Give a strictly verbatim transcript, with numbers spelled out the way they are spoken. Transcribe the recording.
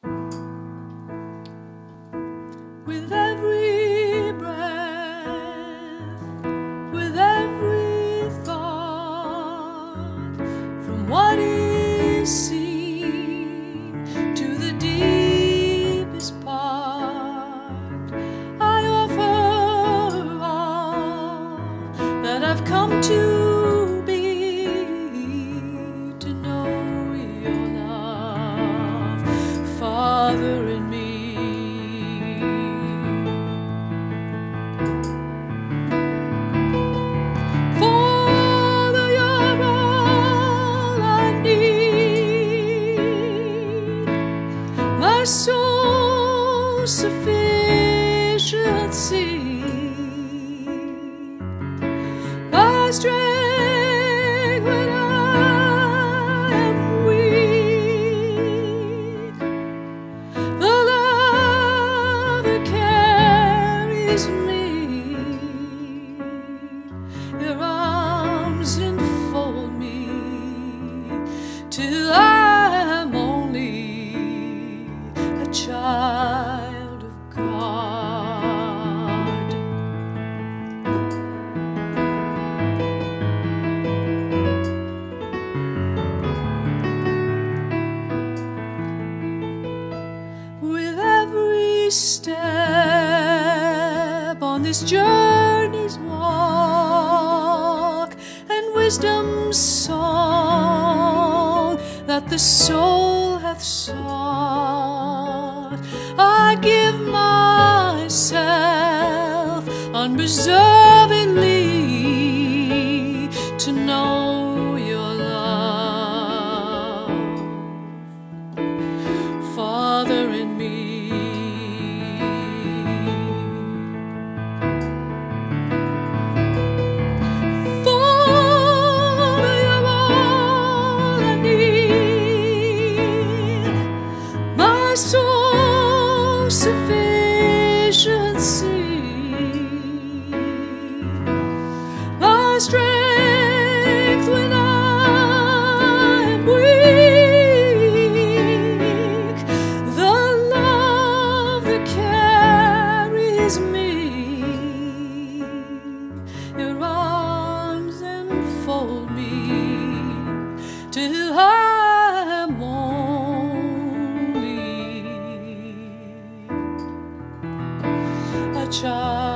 With every breath, with every thought, from what is seen to the deepest part, I offer all that I've come to be, to know your love, Father, in me. My soul's sufficiency, my strength when I am weak, the love that carries me, your arms enfold me till I am only child of God. With every step on this journey's walk and wisdom's song that the soul hath sought, I give myself unreservedly to know your love, Father, in me. Father, you're all I need, my soul sufficiency, my strength when I am weak, the love that carries me, your arms enfold me till I am only a child